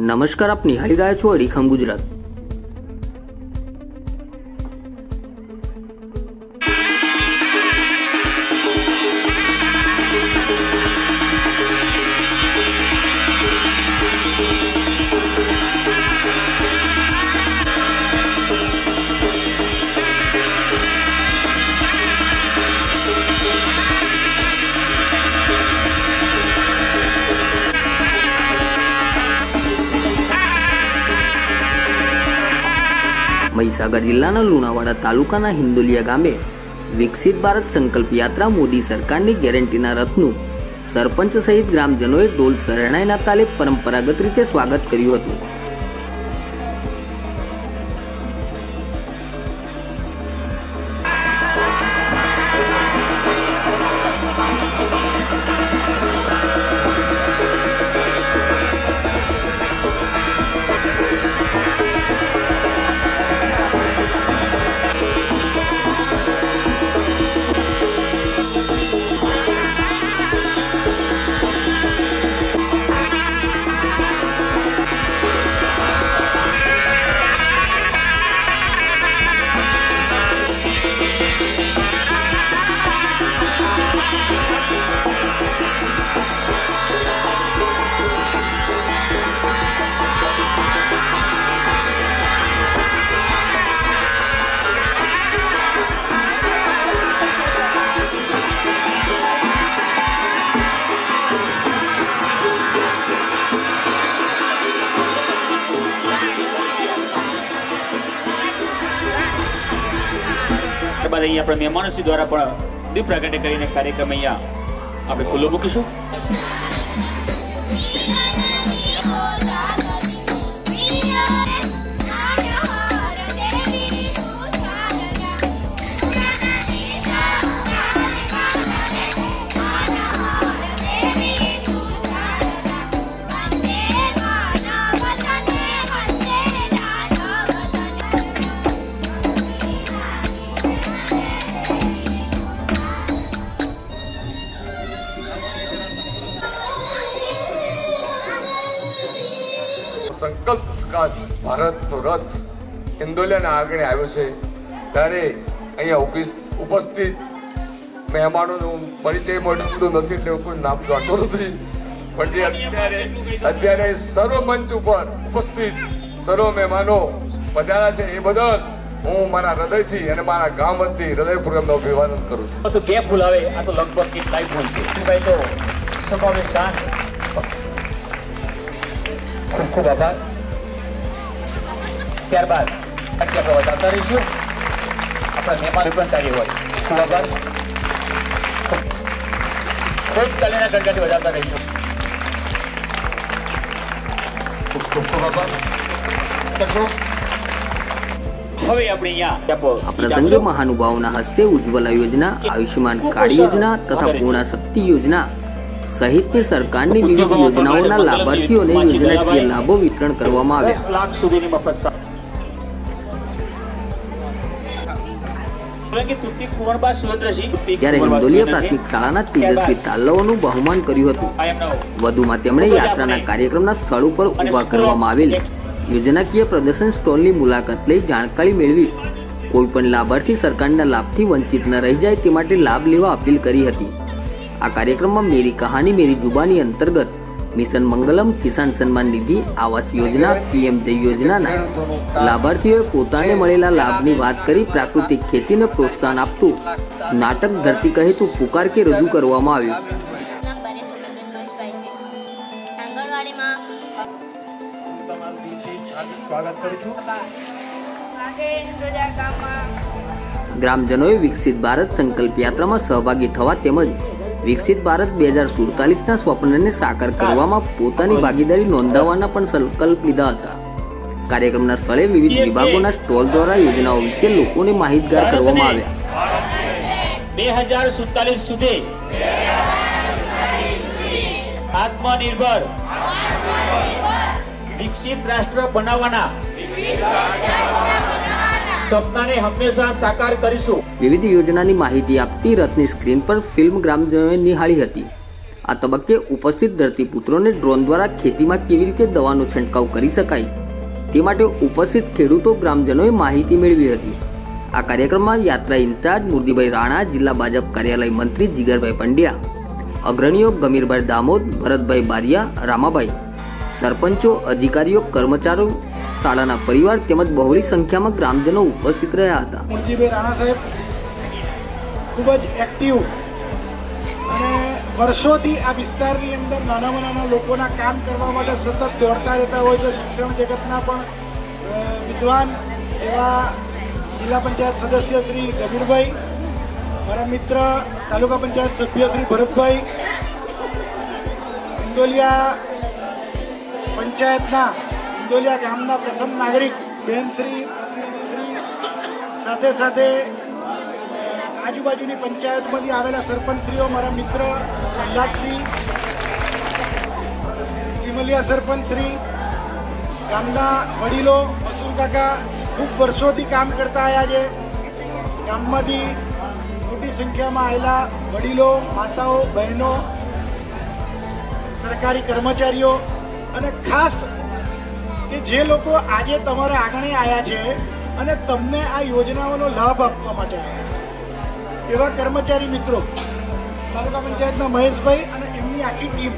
નમસ્કાર, આપ નિહાળી રહ્યા છો અડીખમ ગુજરાત। મહીસાગર જિલ્લાના લુણાવાડા તાલુકાના હિંદોલિયા ગામે વિકસિત ભારત સંકલ્પ યાત્રા મોદી સરકારની ગેરંટીના રથનું સરપંચ સહિત ગ્રામજનોએ ઢોલ શરણાઈના તાલે પરંપરાગત રીતે સ્વાગત કર્યું હતું। अपने मेहमानों से द्वारा दीप प्रागट्य करीने कार्यक्रम अहींया आपणे खुल्लो मूकीशुं। संकल्प विकास भारत तो रथ हिंदोलियाना आगळे आव्यो छे त्यारे अहींया उपस्थित मेहमानोनो परिचय मळ्यो नथी એટલે કોઈ નામ જાણતો નથી પણ જે અત્યારે સર્વ મંચ ઉપર ઉપસ્થિત સર્વ મહેમાનો પધાર્યા છે એ બદલ હું મારા હૃદયથી અને મારા ગામ વતી હૃદયપૂર્વક અભિવાદન કરું છું। તો બે ફૂલ આવે આ તો લગભગ કેટલાય ફૂલ છે ભાઈ તો સભાને શાંત खूब खूब आभार। त्यारबाद આપણે વધારતા રહીશું આપણા મહેમાન પણ કાર્ય હોય ખૂબ આભાર ખૂબ તાલીના ગણગણથી વધારતા રહીશું ખૂબ ખૂબ આભાર કરશો। હવે આપણે અહીંયા આ પ્રસંગે મહાનુભાવોના હસ્તે ઉજ્જવલા યોજના, આયુષ્યમાન કાર્ડ યોજના તથા પૂર્ણ શક્તિ યોજના સહિતની સરકારની વિવિધ યોજનાઓના લાભાર્થીઓને યોજનાકીય લાભો વિતરણ કરવામાં આવ્યા। 10 લાખ સુધીની મફત જ્યારે હિંદોલિયા પ્રાથમિક શાળાના તેજસ્વી તાલવોનું બહુમાન કર્યું હતું। વધુમાં તેમણે યાત્રાના કાર્યક્રમના સ્થળ ઉપર ઉભા કરવામાં આવેલ યોજનાકીય પ્રદર્શન સ્ટોલની મુલાકાત લઈ જાણકારી મેળવી કોઈ પણ લાભાર્થી સરકારના લાભથી વંચિત ન રહી જાય તે માટે લાભ લેવા અપીલ કરી હતી। આ કાર્યક્રમમાં મેરી કહાની મેરી જુબાની અંતર્ગત મિશન મંગલમ, કિસાન સન્માન નિધિ, આવાસ યોજના, પીએમજય યોજનાના લાભાર્થીઓએ પોતાને મળેલા લાભની વાત કરી પ્રાકૃતિક ખેતીને પ્રોત્સાહન આપતું નાટક ધરતી કહે તું પુકાર કે રજૂ કરવામાં આવ્યું। ગ્રામજનોએ વિકસિત ભારત સંકલ્પ યાત્રામાં સહભાગી થવા તેમજ વિકસિત ભારત 2047ના સ્વપ્નને સાકાર કરવામાં પોતાની ભાગીદારી નોંધાવવાના પણ સંકલ્પ લીધા હતા। કાર્યક્રમના સ્થળે વિવિધ વિભાગોના સ્ટોલ દ્વારા યોજનાઓ વિશે લોકોને માહિતગાર કરવામાં આવ્યા। 2047 સુધી આત્મનિર્ભર વિકસિત રાષ્ટ્ર બનાવવાના સપનાને હંમેશા સાકાર કરીશું। વિવિધ યોજનાની માહિતી આપતી રથની સ્ક્રીન પર ફિલ્મ ગ્રામજનોએ નિહાળી હતી। આ તબક્કે ઉપસ્થિત ધરતીપુત્રોને ડ્રોન દ્વારા ખેતીમાં કેવી રીતે દવાનો છંટકાવ કરી શકાય તે માટે ઉપસ્થિત ખેડૂતો ગ્રામજનોએ માહિતી મેળવી હતી. આ કાર્યક્રમમાં યાત્રા ઇન્ચાર્જ મૂર્તિભાઈ રાણા, જિલ્લા ભાજપ કાર્યાલય મંત્રી જીગરભાઈ પંડ્યા, અગ્રણીઓ ગમીરભાઈ દામોદ, ભરતભાઈ બારિયા, રામાભાઈ, સરપંચો, અધિકારીઓ, કર્મચારીઓ, શાળાના પરિવાર તેમજ બહોળી સંખ્યામાં ગ્રામજનો ઉપસ્થિત રહ્યા હતા. મૂર્તિભાઈ રાણા સાહેબ ખૂબ જ એક્ટિવ અને વર્ષોથી આ વિસ્તારની અંદર નાનામાં નાના લોકોના કામ કરવા માટે સતત દોડતા રહેતા હોય છે. શિક્ષણ જગતના પણ વિદ્વાન એવા જિલ્લા પંચાયત સદસ્ય શ્રી ગમીરભાઈ, મારા મિત્ર તાલુકા પંચાયત સભ્ય શ્રી ભરતભાઈ, ઇન્દોલિયા પંચાયતના ઇન્દોલિયા ગામના પ્રથમ નાગરિક બેન શ્રી સાથે સાથે આજુબાજુની પંચાયતમાંથી આવેલા સરપંચશ્રીઓ, મારા મિત્ર પ્રહલાદસિંહ, સિમલિયા સરપંચશ્રી, ગામના વડીલો, મસૂર કાકા ખૂબ વર્ષોથી કામ કરતા આવ્યા છે. ગામમાંથી મોટી સંખ્યામાં આવેલા વડીલો, માતાઓ, બહેનો, સરકારી કર્મચારીઓ અને ખાસ કે જે લોકો આજે તમારા આંગણે આવ્યા છે અને તમને આ યોજનાઓનો લાભ આપવા માટે આવ્યા છે એવા કર્મચારી મિત્રો, તાલુકા પંચાયતના મહેશભાઈ અને એમની આખી ટીમ.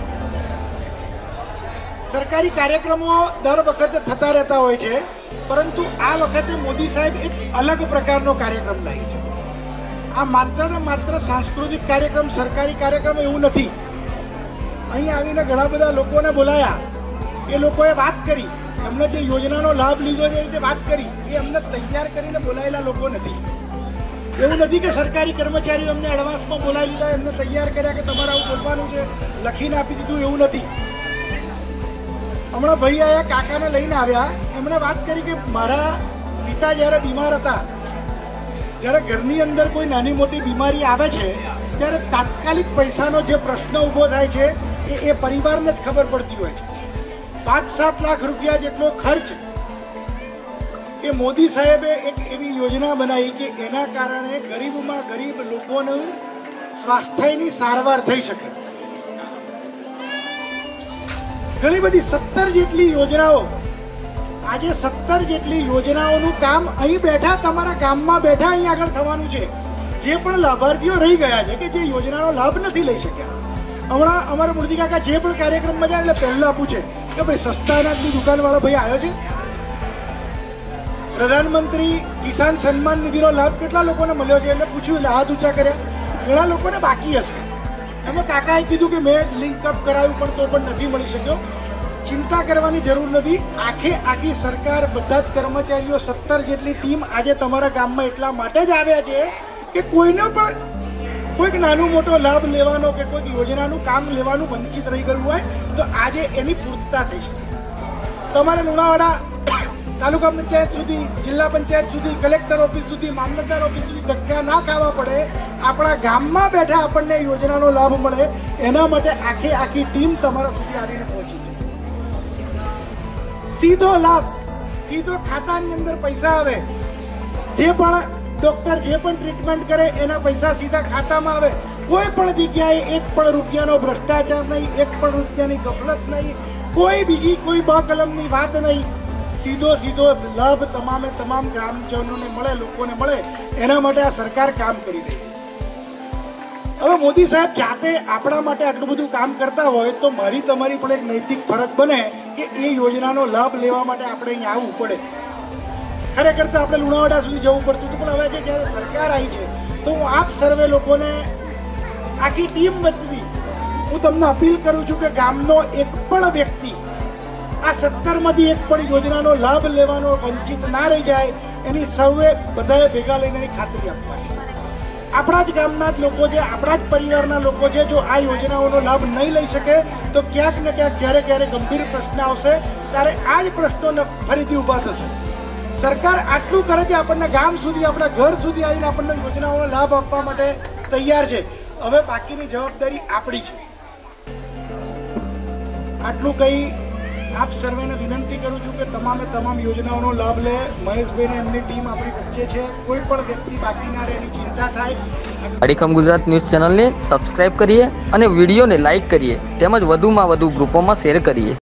સરકારી કાર્યક્રમો દર વખતે થતા રહેતા હોય છે, પરંતુ આ વખતે મોદી સાહેબ એક અલગ પ્રકારનો કાર્યક્રમ લાવી છે. આ માત્ર ને માત્ર સાંસ્કૃતિક કાર્યક્રમ, સરકારી કાર્યક્રમ એવું નથી. અહીં આવીને ઘણા બધા લોકોને બોલાયા, એ લોકોએ વાત કરી, એમને જે યોજનાનો લાભ લીધો છે એ વાત કરી, એ અમને તૈયાર કરીને બોલાયેલા લોકો નથી. એવું નથી કે સરકારી કર્મચારીઓ એમને એડવાન્સમાં બોલાવી લીધા, એમને તૈયાર કર્યા કે તમારે આવું બોલવાનું છે, લખીને આપી દીધું, એવું નથી. હમણાં ભાઈ આયા, કાકાને લઈને આવ્યા, એમણે વાત કરી કે મારા પિતા જ્યારે બીમાર હતા, જ્યારે ઘરની અંદર કોઈ નાની મોટી બીમારી આવે છે ત્યારે તાત્કાલિક પૈસાનો જે પ્રશ્ન ઊભો થાય છે એ પરિવારને જ ખબર પડતી હોય છે. 5-7 લાખ રૂપિયા જેટલો ખર્ચ એ મોદી સાહેબે એક એવી યોજના બનાવી કે એના કારણે ગરીબમાં ગરીબ લોકોનું સ્વાસ્થ્યની સારવાર થઈ શકે. ઘણી બધી 17 જેટલી યોજનાઓ, આજે 17 જેટલી યોજનાઓનું કામ અહીં બેઠા, તમારા ગામમાં બેઠા અહીં આગળ થવાનું છે. જે પણ લાભાર્થીઓ રહી ગયા છે કે જે યોજનાનો લાભ નથી લઈ શક્યા, હમણાં અમારા મૂર્તિ કાકા જે પણ કાર્યક્રમમાં જાય એટલે પહેલા પૂછે કે ભાઈ સસ્તા અનાજની દુકાનવાળો ભાઈ આવ્યો છે? પ્રધાનમંત્રી કિસાન સન્માન નિધિનો લાભ કેટલા લોકોને મળ્યો છે? એટલે પૂછ્યું, એટલે હાથ ઊંચા કર્યા. ઘણા લોકોને બાકી હશે. એમાં કાકાએ કીધું કે મેં લિંક અપ કરાવ્યું પણ તો પણ નથી મળી શક્યો. ચિંતા કરવાની જરૂર નથી. આખી સરકાર, બધા જ કર્મચારીઓ, 17 જેટલી ટીમ આજે તમારા ગામમાં એટલા માટે જ આવ્યા છે કે કોઈને પણ કોઈક નાનો મોટો લાભ લેવાનો કે કોઈક યોજનાનું કામ લેવાનું વંચિત રહી ગયું હોય તો આજે એની પૂર્તતા થઈ શકે. તમારે લુણાવાડા તાલુકા પંચાયત સુધી, જિલ્લા પંચાયત સુધી, કલેક્ટર ઓફિસ સુધી, મામલતદાર ઓફિસ સુધી ધક્કા ના ખાવા પડે, આપણા ગામમાં બેઠા આપણને યોજનાનો લાભ મળે, એના માટે આખી ટીમ તમારા સુધી આવીને પહોંચી છે. સીધો લાભ, સીધો ખાતાની અંદર પૈસા આવે. જે પણ ડોક્ટર જે પણ ટ્રીટમેન્ટ કરે એના પૈસા સીધા ખાતામાં આવે. કોઈ પણ જગ્યાએ એક પણ રૂપિયાનો ભ્રષ્ટાચાર નહીં, એક પણ રૂપિયાની ગફલત નહીં, કોઈ બીજી કોઈ બકલમની વાત નહીં. સીધો લાભ તમામ ગ્રામજનોને મળે, લોકોને મળે, એના માટે આ સરકાર કામ કરી રહી છે. હવે મોદી સાહેબ જાતે આપણા માટે આટલું બધું કામ કરતા હોય તો મારી તમારી પણ એક નૈતિક ફરજ બને કે એ યોજનાનો લાભ લેવા માટે આપણે અહીં આવવું પડે. ખરેખર તો આપણે લુણાવાડા સુધી જવું પડતું હતું, પણ હવે જે જ્યારે સરકાર આવી છે તો હું આપ સર્વે લોકોને, આખી ટીમ બધી, હું તમને અપીલ કરું છું કે ગામનો એક પણ વ્યક્તિ આ 17માંથી એક પણ યોજનાનો લાભ લેવાનો વંચિત ના રહી જાય, એની સૌએ બધાએ ભેગા લઈને એની ખાતરી આપવાની. આપણા જ ગામના જ લોકો છે, આપણા જ પરિવારના લોકો છે, જો આ યોજનાઓનો લાભ નહીં લઈ શકે તો ક્યાંક ને ક્યાંક જ્યારે ગંભીર પ્રશ્ન આવશે ત્યારે આ જ પ્રશ્નો ફરીથી ઊભા થશે. સરકાર આટલું કરે છે, આપણને ગામ સુધી, આપણા ઘર સુધી આવીને આપણને યોજનાઓનો લાભ આપવા માટે તૈયાર છે. હવે બાકીની જવાબદારી આપણી છે. આટલું કંઈ આપ સર્વેને વિનંતી કરું છું કે તમામે તમામ યોજનાઓનો લાભ લે. મહેશભાઈ અને એમની ટીમ આપણી વચ્ચે છે. કોઈ પણ વ્યક્તિ બાકી ના રહે એની ચિંતા થાય. અડીખમ ગુજરાત ન્યૂઝ ચેનલને સબસ્ક્રાઇબ કરીએ અને વિડીયોને લાઇક કરીએ તેમજ વધુમાં વધુ ગ્રુપોમાં શેર કરીએ.